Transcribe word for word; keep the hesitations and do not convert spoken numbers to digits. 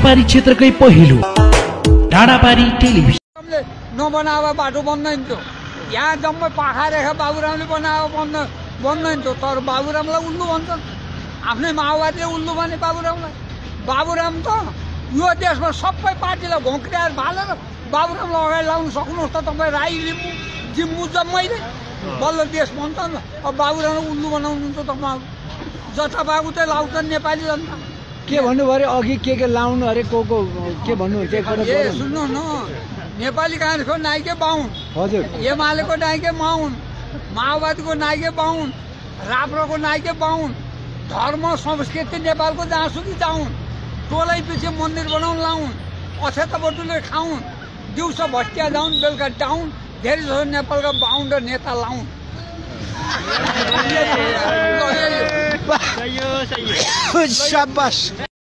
डाँडापारी क्षेत्रकै पहिलो डाँडापारी टेलिभिजन नबनावा बाटो बन्दैन थियो। यहाँ जम्मै पाखा रेखा बाबुरामले बनाएको बन्द बन्दैन थियो। तर बाबुरामलाई उल्लु भन्छन्, आफ्नै माओवादीले उल्लु भने बाबुरामलाई। बाबुराम त यो देशमा सबै पार्टीलाई घोक्रिएर भालेर बाबुरामलाई अगाडि लाउनु सक्नुहोस् त तपाईँ। राई लिम्बू जिम्बू जम्मैले बल्ल देश भन्छ नि। अब बाबुरामलाई उल्लु बनाउनुहुन्छ तपाईँ। जता बाबु चाहिँ लाउँछन् नेपाली जनता। के भन्नुभयो अरे अघि के के लाउनु अरे को को के भन्नुहुन्छ एक कुरा ए सुन्नु न, नेपाली काङ्ग्रेसको नाइके बाहुन, हजुर, एमालेको नाइके बाहुन, माओवादीको नाइके बाहुन, राप्रको नाइके बाहुन, धर्म संस्कृति नेपालको जहाँसुकै जाउन्, टोलै पछि मन्दिर बनाउन लाउन्, अक्षता बटुलेर खाउन्, दिउँसो भट्टिया जाउन्, बेलुका डाउन, धेरै जसो नेपालका बाहुन र नेता लाउन्। शाबाश।